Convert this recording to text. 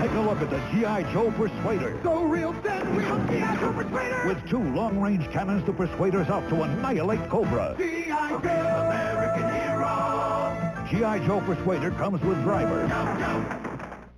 Take a look at the G.I. Joe Persuader. So real, then real G.I. Joe Persuader! With 2 long-range cannons, the Persuader's out to annihilate Cobra. G.I. Joe, American hero! G.I. Joe Persuader comes with driver. Go, go!